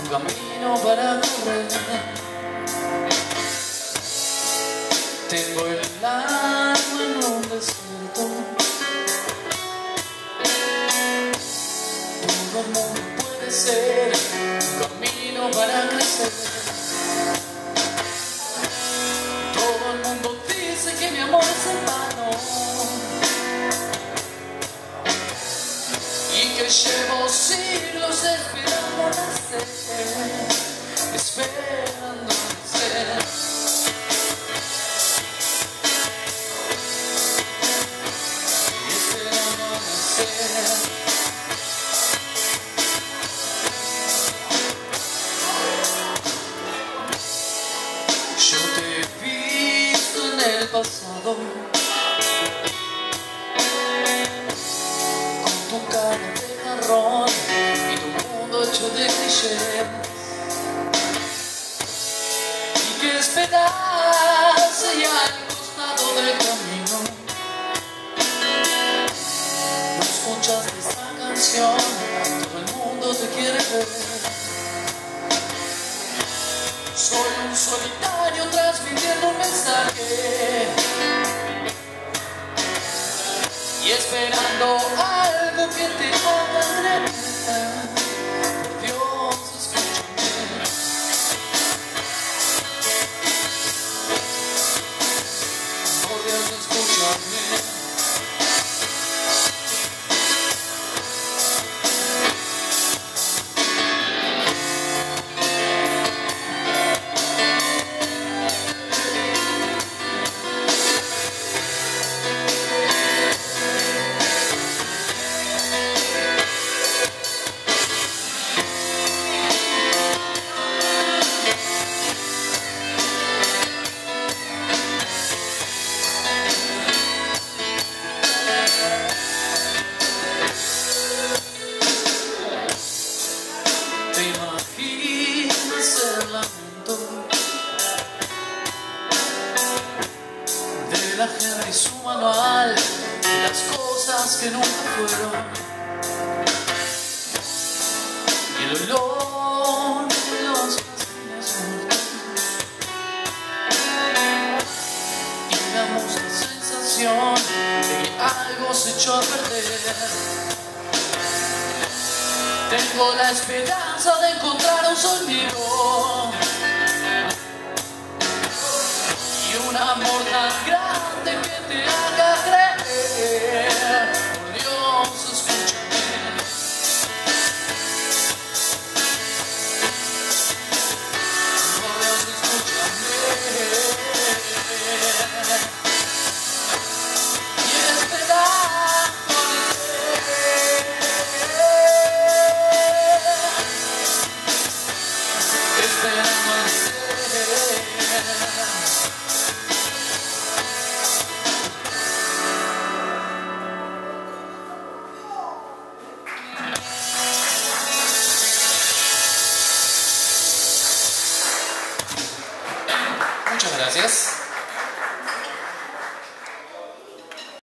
un camino para correr. Tengo el alma en un desierto. Todo el mundo puede ser un camino para crecer. Todo el mundo dice que mi amor es en vano y que llevo siglos esperando nacer, esperando nacer. Yo te he visto en el pasado, con tu cara de jarrón y tu mundo hecho de clichés. ¿Y qué esperas allá al costado del camino? No escuchaste esta canción, todo el mundo te quiere ver. Soy un solitario transmitiendo un mensaje y esperando algo que te haga creer. Por Dios, escúchame. Por Dios, escúchame. ¿Te imaginas el lamento de la gente y su manual de las cosas que nunca fueron? Y el olor de los jazmines muertos y la musca sensación de que algo se echó a perder. Tengo la esperanza de encontrar un sonido y un amor tan grande que te haga creer. Por Dios, escúchame. Por Dios, escúchame. Y esperar. Esperando nacer.